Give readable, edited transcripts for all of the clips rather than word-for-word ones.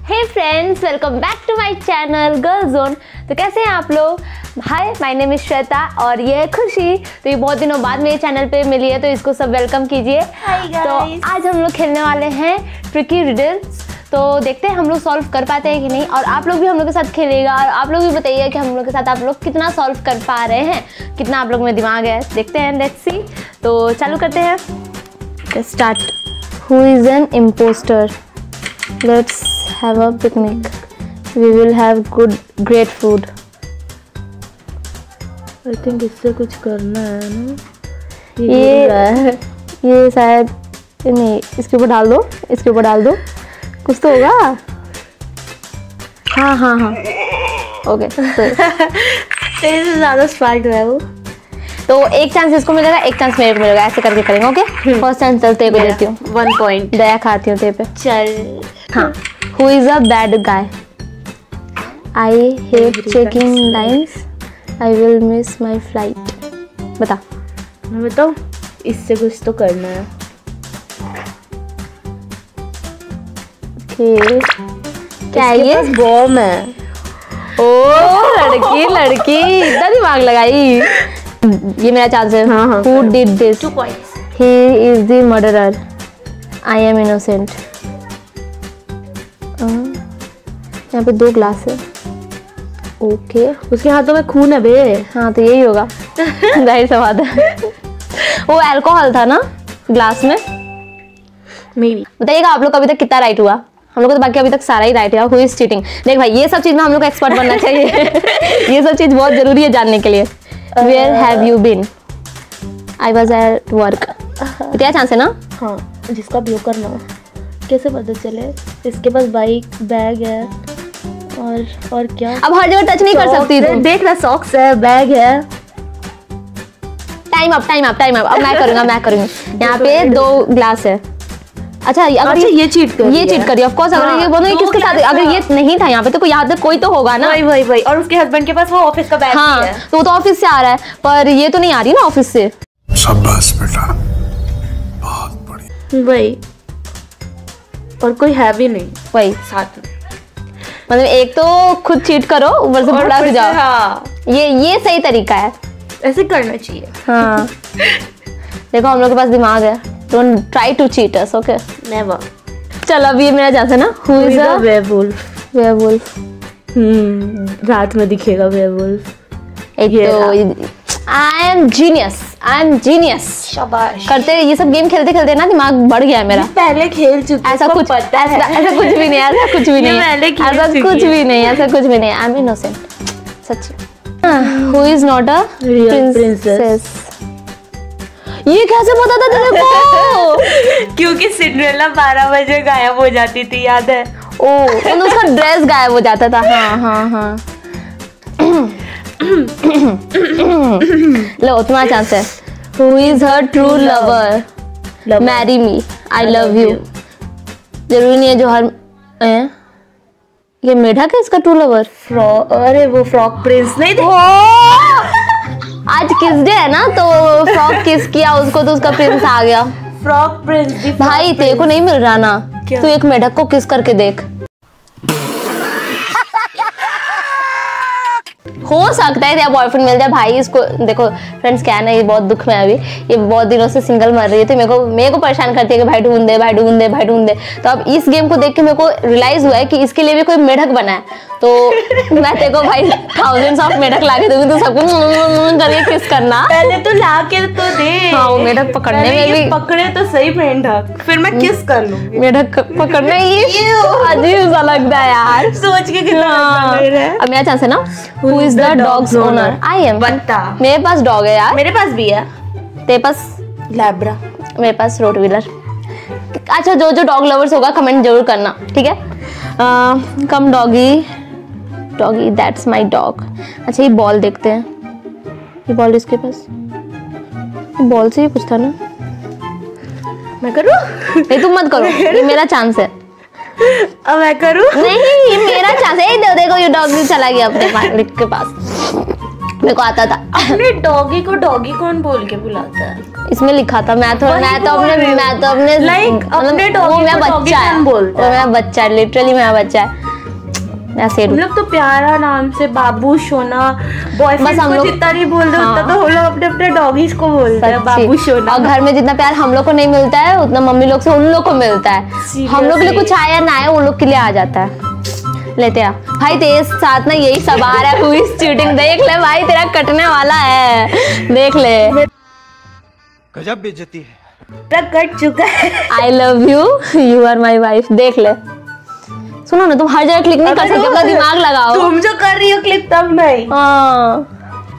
Hey friends, welcome back to my channel girl zone. तो कैसे हैं आप लोग? Hi, my name is Shweta और ये है खुशी। तो ये बहुत दिनों बाद मेरे चैनल पे मिली है, तो इसको सब वेलकम कीजिए। तो आज हम लोग खेलने वाले हैं ट्रिकी रिडल्स। तो देखते हैं हम लोग सॉल्व कर पाते हैं कि नहीं, और आप लोग भी हम लोग के साथ खेलिएगा और आप लोग भी बताइए कि हम लोग के साथ आप लोग कितना सॉल्व कर पा रहे हैं, कितना आप लोग में दिमाग है। देखते हैं, लेट्स सी। तो चालू करते हैं, start. Who is an impostor? Let's have a picnic. We will have great food. I think इससे कुछ करना है ना। ये शायद नहीं, इसके ऊपर डाल दो, इसके ऊपर डाल दो, कुछ तो होगा। हाँ ओके। तेरे से ज़्यादा स्मार्ट है वो। तो एक चांस इसको मिलेगा, एक चांस मेरे को मिलेगा, ऐसे करके करेंगे। ओके, फर्स्ट चांस चल तेरे को देती हूँ, 1 पॉइंट। दया खाती हूँ तेरे पे। चल। हाँ। Who is a bad guy? I hate checking lines. I will miss my flight. बता। मैं बताऊँ? इससे कुछ तो करना है। Okay. क्या है ये? बॉम्ब है। लड़की इतना दिमाग लगाई। ये मेरा चांस है। हाँ। Who did this? 2 points. He is the murderer. I am innocent. यहाँ पे 2 ग्लास है। ओके, उसके हाथों में खून है बे। हाँ तो यही होगा। जाहिर सा बात है। वो अल्कोहल था ना ग्लास में। Maybe. बताइएगा आप लोग का अभी तक कितना राइट हुआ? हम लोग को तो बाकी अभी तक सारा ही राइट है। Who is cheating? देख भाई, ये सब चीज में हम लोग को एक्सपर्ट बनना चाहिए। ये सब चीज बहुत जरूरी है जानने के लिए। Where have you been? I was at work. क्या चांस है ना? हाँ, जिसका भी करना हो। कैसे पता चले? इसके पास बाइक, बैग है और क्या? अब हर जगह टच नहीं कर सकती तू। देख रहा, सॉक्स है, बैग है। Time up. अब मैं करूंगा। यहाँ पे 2 ग्लास है। अच्छा, अगर ये चीट करी ऑफ कोर्स। अगर ये बोलो किसके साथ, अगर ये नहीं था यहाँ पे तो यहाँ पे कोई तो होगा ना। वही। और उसके हस्बैंड के पास वो ऑफिस का बैग हाँ है। तो वो तो ऑफिस से आ रहा है, पर ये तो नहीं आ रही ना ऑफिस से। शाबाश बेटा, बहुत बढ़िया। वही, और कोई है भी नहीं वही साथ में। मतलब एक तो खुद चीट करो, ऊपर से भड़क जाओ। हाँ, ये सही तरीका है, ऐसे करना चाहिए। हाँ। देखो हम लोग के पास दिमाग है। Don't try to cheat us, okay? Never. चल, अब ये मेरा चांस है ना। Who is a werewolf? Werewolf. रात में दिखेगा वेयरवुल्फ। एक तो आई एम जीनियस। शाबाश। करते ये सब गेम खेलते ना दिमाग बढ़ गया है मेरा। पहले खेल चुकी। ऐसा कुछ भी नहीं। ऐसा कुछ भी नहीं। I am innocent. सच्ची। Who is not a princess? ये कैसे पता था तेरे को? क्योंकि सिंड्रेला 12 बजे गायब हो जाती थी, याद है? तो उसका ड्रेस गायब हो जाता था। हाँ। लो, तुम्हारा चांस है। Who is her true lover? Marry me. I love you. जरूरी नहीं है जो हर ये मेढक है इसका ट्रू लवर। अरे वो फ्रॉक प्रिंस नहीं थे? आज किस डे है ना, तो फ्रॉक किस किया उसको तो उसका प्रिंस आ गया। Frock prince. भाई तेरे को नहीं मिल रहा ना, तू एक मेढक को किस करके देख। हो सकता है तेरा बॉयफ्रेंड मिल जाए भाई। इसको देखो फ्रेंड्स, क्या है ना, ये बहुत दुख में अभी, ये बहुत दिनों से सिंगल मर रही है, तो मेरे को परेशान करती है कि भाई ढूंढ दे। तो अब इस गेम को देख के मेरे को रियलाइज हुआ है कि इसके लिए भी कोई मेढक बना है। तो मैं तेरे को भाई थाउजेंड्स ऑफ मेढक ला के दूंगी, तो सबको करके किस करना। पहले तो ला के तो दे। हाँ, वो मेढक पकड़ने में भी पकड़े तो सही मेढक, फिर मैं किस कर लूंगी। मेढक पकड़ने ये अजीब सा लगता है यार, सोच के कितना लग रहा है। अब मेरा चांस है ना। Who is the dog's owner? I am. बता। मेरे पास डॉग है यार। मेरे पास भी है। तेरे पास? लैब्रा। मेरे पास रोटवीलर। अच्छा, जो डॉग लवर्स होगा कमेंट जरूर करना, ठीक है? Come doggy, that's my dog. अच्छा, ये बॉल देखते हैं। ये बॉल इसके पास, बॉल से ही कुछ था ना। मैं करूँ? नहीं, तुम मत करो, ये मेरा चांस है। अब मैं करूँ? नहीं, ये मेरा चांस है। देखो ये डॉग भी चला गया अपने मालिक के पास। मेरे को आता था। अपने डॉगी को डॉगी कौन बोल के बुलाता है? इसमें लिखा था। मैं तो अपने लाइक अपने डॉगी मेरा को डॉगी बच्चा है, कौन बोलता है? मेरा बच्चा है, लिटरली मेरा बच्चा है। हम लोग तो प्यारा नाम से बाबू सोना बॉयफ्रेंड को जितना नहीं बोल रहे उतना तो हम लोग अपने अपने डॉगीज को बोलते हैं बाबू सोना। और घर में जितना प्यार हम लोग को नहीं मिलता है उतना मम्मी लोग से उन लोग को मिलता है। हम लोग के लिए कुछ आया ना आया उन लोग के लिए आ जाता है। ले तेरा भाई तेरे साथ ना यही सब आ रहा है। हुई चीटिंग देख ले भाई, तेरा कटने वाला है, देख ले। गजब बेइज्जती है। कट चुका है। I love you, you are my wife. देख ले, सुनो ना, तुम हर जगह क्लिक नहीं कर सकते, अपना दिमाग लगाओ। तुम जो कर रही हो क्लिक तब नहीं। हाँ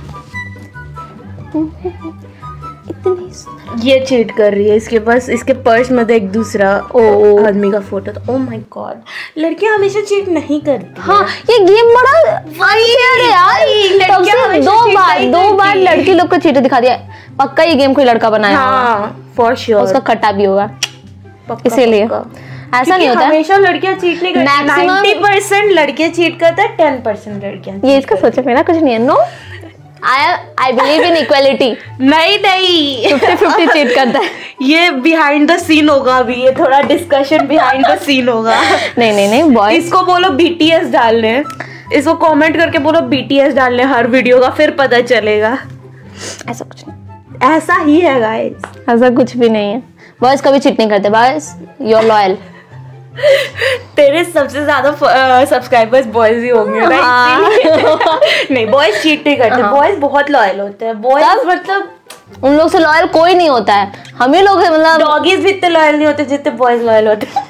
ये चीट कर रही है, इसके पास इसके पर्स में एक दूसरा आदमी का फोटो था। ओह माय गॉड, लड़कियां हमेशा चीट नहीं करती। हाँ, ये गेम बड़ा अनफेयर है यार। तब से दो बार लड़की लोग को चीट दिखा दिया। पक्का ये गेम कोई लड़का बनाया। हाँ फॉर श्योर, उसका कटा भी होगा इसीलिए। ऐसा नहीं होता, हमेशा लड़कियां चीट नहीं करती। 90% लड़कियां चीट करते हैं, 10% लड़कियां। ये इसका सोचा मेरा कुछ नहीं है। No, I believe in equality. नहीं 50-50 चीट करता है। ये बिहाइंड द सीन होगा अभी, ये थोड़ा डिस्कशन बिहाइंड द सीन होगा। नहीं बॉय, इसको बोलो BTS डालने, इसको कमेंट करके बोलो BTS डालने हर वीडियो का, फिर पता चलेगा। ऐसा कुछ नहीं, ऐसा ही है गाइस, ऐसा कुछ भी नहीं है। बॉयज कभी चीट नहीं करते, बॉयज यू आर लॉयल। तेरे सबसे ज्यादा सब्सक्राइबर्स बॉयज ही होंगे ना, नहीं बॉयज चीट नहीं करते। बॉयज बहुत लॉयल होते हैं। बॉयज मतलब उन लोग से लॉयल कोई नहीं होता है। हम ही लोग मतलब डॉगीज भी इतने लॉयल नहीं होते जितने बॉयज लॉयल होते हैं।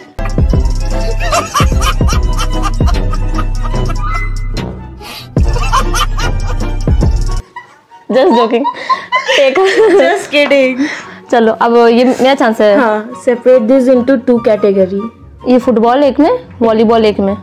Just joking, just kidding. चलो अब ये मेरा चांस है। हाँ, सेपरेट दिस इनटू 2 कैटेगरी। ये फुटबॉल एक में, वॉलीबॉल एक में।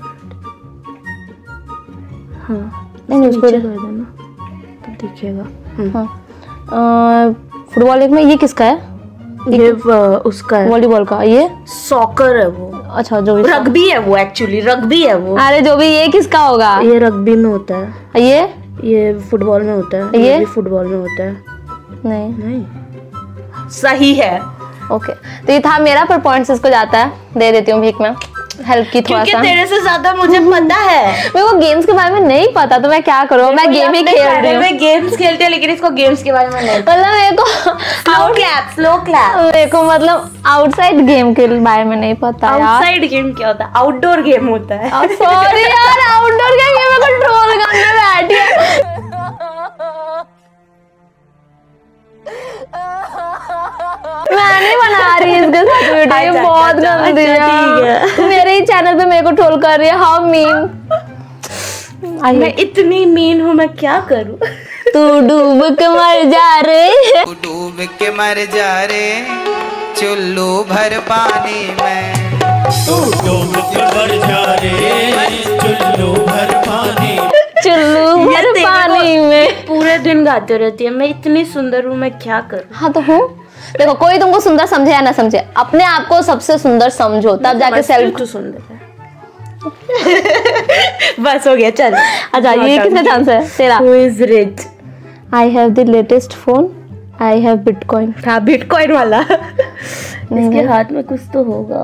हाँ नहीं उसको कर देना तो दिखेगा। हाँ, फुटबॉल एक में। ये किसका है? ये उसका है, वॉलीबॉल का। ये सॉकर है वो। अच्छा, जो भी रग्बी है वो, एक्चुअली रग्बी है वो। अरे जो भी, ये किसका होगा? ये रग्बी में होता है। ये फुटबॉल में होता है। ये भी फुटबॉल में होता है। नहीं सही है। ओके, तो ये था मेरा, पर पॉइंट्स इसको जाता है। दे देती हूँ भीख में, हेल्प की थोड़ा सा। तेरे से ज्यादा मुझे पता है। मेरे को गेम्स के बारे में नहीं पता, तो मैं क्या करूँ? मैं गेम ही खेल रही हूँ। मैं गेम्स खेलती हूँ, लेकिन इसको गेम्स के बारे में नहीं। मतलब मेरे को स्लो क्लैप मेरे को मतलब आउटसाइड गेम के बारे में नहीं पता यार। आउटसाइड गेम क्या होता है? आउटडोर गेम होता है। सॉरी यार, आउटडोर क्या गेम में कंट्रोल करने बैठी है। मैं नहीं बना रही इसके साथ वीडियो, ये बहुत गंदी है। मेरे ही चैनल पे मेरे को ट्रोल कर रही है। How mean. मैं इतनी मीन हूँ, मैं क्या करूँ? तू डूब के मर जा रे, तू डूब के मर जा रे चुल्लू भर पानी में। तू डूब के मर जा रे चुल्लू भर पानी, चुल्लू भर पानी में। पूरे दिन गाते रहती है। मैं इतनी सुंदर हूँ, मैं क्या करूँ? हाँ तो हूँ। देखो, कोई तुमको सुंदर समझे या ना समझे, अपने आप को सबसे सुंदर समझो, तब जाके सेल्फ। तू सुंदर है। बस हो गया, चल। अच्छा, ये किसका चांस है? तेरा। Who is rich? I have the latest phone. I have Bitcoin. हाँ, बिटकॉइन वाला। इसके हाथ में कुछ तो होगा।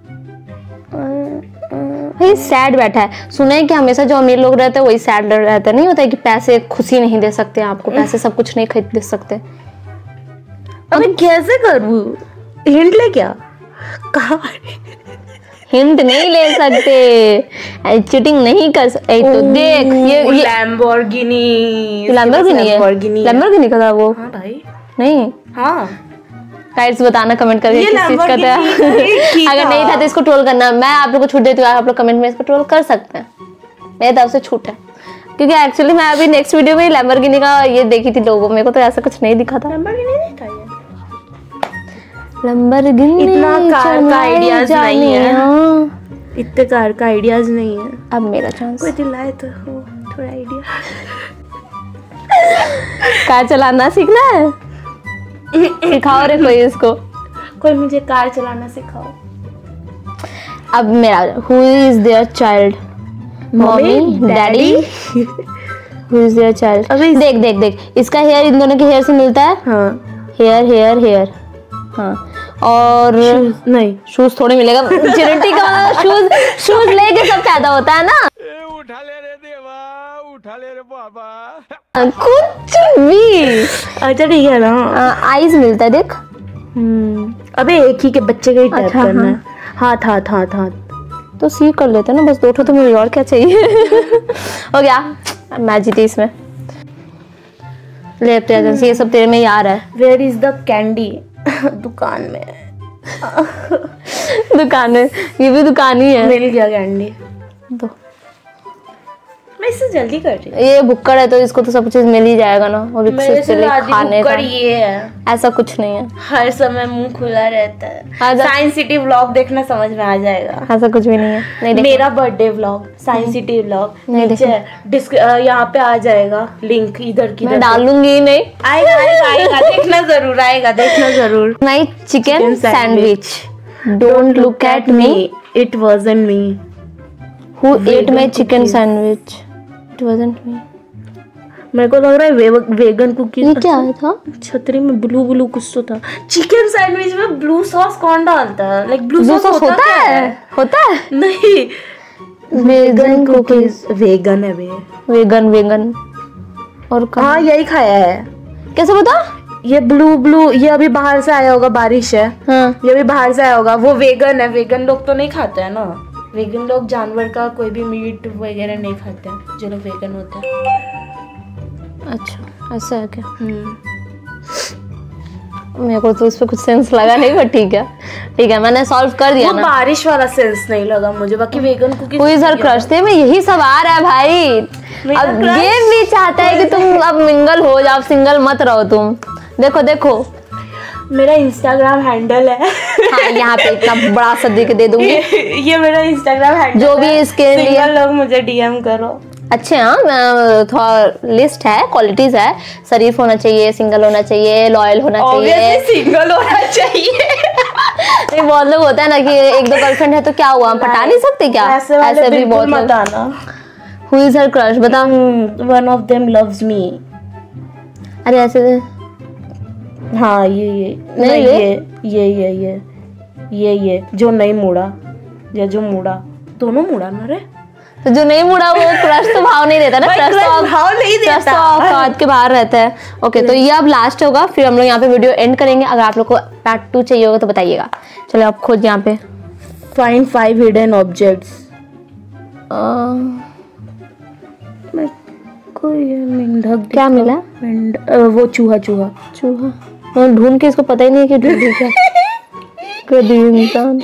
ये सैड बैठा है। सुना है कि हमेशा जो अमीर लोग रहते हैं वही सैड रहते हैं। नहीं होता है कि पैसे खुशी नहीं दे सकते आपको, पैसे सब कुछ नहीं खरीद दे सकते। अबे कैसे करूँ? हिंट ले क्या? कहाँ? हिंट नहीं ले सकते, चीटिंग नहीं कर सकते। तो देख, ये लैम्बोर्गिनी है। लैम्बोर्गिनी का था वो। हाँ भाई। नहीं, हाँ गाइस बताना कमेंट करके किस चीज का था। अगर नहीं था तो इसको ट्रोल करना। मैं आप लोग को छूट देती हूँ, आप लोग कमेंट में इसको ट्रोल कर सकते हैं, मेरे तरफ से छूट है। क्योंकि एक्चुअली मैं अभी नेक्स्ट वीडियो में लैम्बोर्गिनी का ये देखी थी लोगों, मेरे को तो ऐसा कुछ नहीं दिखा था। लैम्बोर्गिनी नहीं था ये। लैम्बोर्गिनी इतना कार का आइडियाज नहीं है। इतने कार का आइडियाज नहीं है। अब मेरा चांस। कोई दिलाए तो हो थोड़ा आइडिया। कार चलाना सीखना है? सिखाओ रे कोई इसको। कोई मुझे कार चलाना सिखाओ। अब मेरा, who is their child? Mummy, daddy? Who is their child? अबे देख देख देख, इसका हेयर इन दोनों के हेयर से मिलता है। हाँ हेयर हेयर हेयर, हाँ। और नहीं, शूज थोड़े मिलेगा। चिरंटी का शूज, शूज लेके सब पैदा होता है ना। उठा ले रे देवा, उठा ले रे बाबा। कुछ भी। अच्छा ठीक है ना। आईज मिलता है देख। अबे एक ही के बच्चे का ही टाइप अच्छा, करना है। हाथ हाथ हाथ हाथ तो सी कर लेते हैं ना, बस 2 तो मुझे और क्या चाहिए। हो गया, मैं जीती इसमें। ले प्रेजेंस, ये सब तेरे में ही आ रहा है। Where is the candy? दुकान में। दुकान में, ये भी दुकान ही है। मिल गया कैंडी। तो मैं इससे जल्दी कर रही हूँ। ये भुक्कड़ है तो इसको तो सब कुछ मिल ही जाएगा ना। वो भी मेरे से खाने का ये है, ऐसा कुछ नहीं है। हर समय मुंह खुला रहता है। आजा। साइंस सिटी व्लॉग देखना, समझ में आ जाएगा। ऐसा कुछ भी नहीं है। नहीं देखा। मेरा birthday vlog, science city vlog नहीं नीचे यहाँ पे आ जाएगा लिंक, इधर की मैं डालूंगी नहीं। आएगा आएगा आएगा, देखना जरूर आएगा, देखना जरूर। My chicken sandwich, don't look at me, it wasn't me. Who ate my chicken sandwich, it wasn't me. मेरे को लग रहा है वेगन कुकीज। ये क्या था? छतरी में ब्लू ब्लू कुछ तो था। चिकन सैंडविच में ब्लू सॉस कौन डालता है? लाइक ब्लू सॉस होता है? होता है? नहीं, वेगन कुकीज। वेगन है वे। Vegan vegan. और हाँ यही खाया है। कैसे बता? ये ब्लू ब्लू, ये अभी बाहर से आया होगा, बारिश है। हाँ। ये भी बाहर से आया होगा। वो वेगन है। वेगन लोग तो नहीं खाते हैं ना। वेगन लोग जानवर का कोई भी मीट वगैरह नहीं खाते हैं, जो लोग वेगन होते हैं। अच्छा ऐसा है क्या? मेरे को तो इस पे कुछ सेंस लगा नहीं, पर ठीक है ठीक है, मैंने सॉल्व कर दिया वो ना। बारिश वाला सेंस नहीं लगा मुझे, बाकी वेगन कुकीज। कोई सर क्रश थे में यही सब आ रहा है भाई। अब गेम भी चाहता है कि तुम अब मिंगल हो जाओ, सिंगल मत रहो तुम। देखो देखो मेरा इंस्टाग्राम हैंडल है। हाँ, यहाँ पे इतना बड़ा सा दे दूंगी। ये मेरा इंस्टाग्राम हैंडल जो भी इसके लिए सिंगल लोग मुझे डीएम करो। अच्छे, हाँ थोड़ा लिस्ट है, क्वालिटीज है। शरीफ होना चाहिए, सिंगल होना चाहिए, लॉयल होना चाहिए। सिंगल होना चाहिए। नहीं, बहुत लोग होता है ना कि 1-2 गर्लफ्रेंड है तो क्या हुआ, हम पटा नहीं सकते क्या? ऐसे भी बहुत मत आना। Who is her crush? बता। One of them loves me। अरे ऐसे हाँ ये नहीं, ये जो नहीं मुड़ा या जो मुड़ा, दोनों मुड़ा ना रे। तो जो नहीं मुड़ा वो क्रश तो भाव नहीं देता ना। क्रश तो भाव नहीं देता, औकात के बाहर रहता है। ओके, तो ये अब लास्ट होगा, फिर हम लोग यहाँ पे वीडियो एंड करेंगे। अगर आप लोग को पार्ट 2 चाहिए होगा तो बताइएगा। चलो आप खोज यहाँ पे। Find 5 hidden objects। मेंढक क्या मिला? वो चूहा। चूहा। मैं ढूंढ के इसको पता ही नहीं कि ढूंढी क्या। कभी इंसान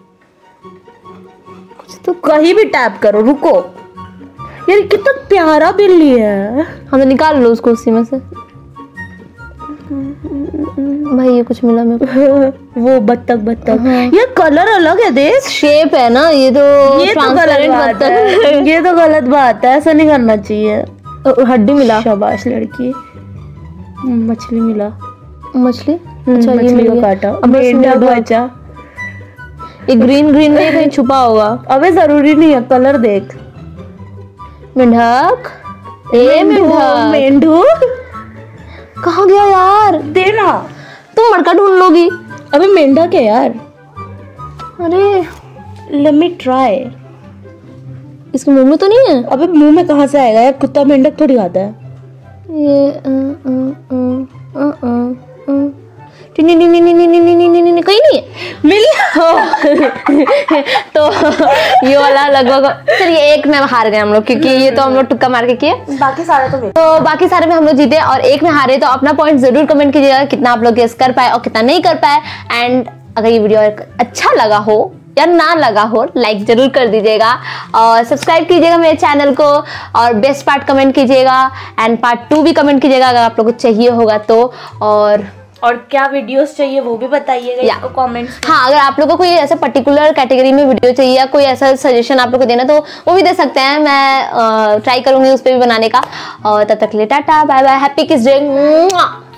तो कहीं भी टैप करो। रुको यार, कितना प्यारा बिल्ली है। हमें निकाल लो उसको उसी में से। भाई ये कुछ मिला मेरे को। वो बत्तख। ये कलर अलग है, देख। शेप है ना ये तो ट्रांसपेरेंट बत्तख। ये तो गलत बात है, ऐसा नहीं करना चाहिए। हड्डी मिला। शाबाश लड़की। मछली मिला। मछली? अच्छा, ये मछली मिल का गया। काटा। अब मेंढक बचा। ये ग्रीन में कहीं छुपा होगा। अबे जरूरी नहीं है, कलर देख। मेंढक। मेंढू कहाँ गया यार? देना, तुम मटका ढूंढ लोगी। अबे मेंढक है यार। अरे लेट मी ट्राई। इसके मुंह में तो नहीं है? अबे मुंह में कहाँ से आएगा यार, कुत्ता मेंढक थोड़ी खाता है। ये कहीं नहीं है। मिल तो ये वाला लगभग, चलिए एक में हार गए हम लोग, क्योंकि ये तो हम लोग टुक्का मार के किए। बाकी सारे तो बाकी सारे में हम लोग जीते और एक में हारे। तो अपना पॉइंट जरूर कमेंट कीजिएगा कितना आप लोग गेस कर पाए और कितना नहीं कर पाए। एंड अगर ये वीडियो अच्छा लगा हो या ना लगा हो, लाइक जरूर कर दीजिएगा और सब्सक्राइब कीजिएगा मेरे चैनल को, और बेस्ट पार्ट कमेंट कीजिएगा एंड पार्ट 2 भी कमेंट कीजिएगा अगर आप लोग को चाहिए होगा तो। और क्या वीडियोस चाहिए वो भी बताइएगा इसको कमेंट्स। हाँ, अगर आप लोगों को कोई ऐसा पर्टिकुलर कैटेगरी में वीडियो चाहिए या कोई ऐसा सजेशन आप लोग को देना तो वो भी दे सकते हैं। मैं ट्राई करूंगी उस पर भी बनाने का। और तब तक के लिए tata bye bye, happy kiss day.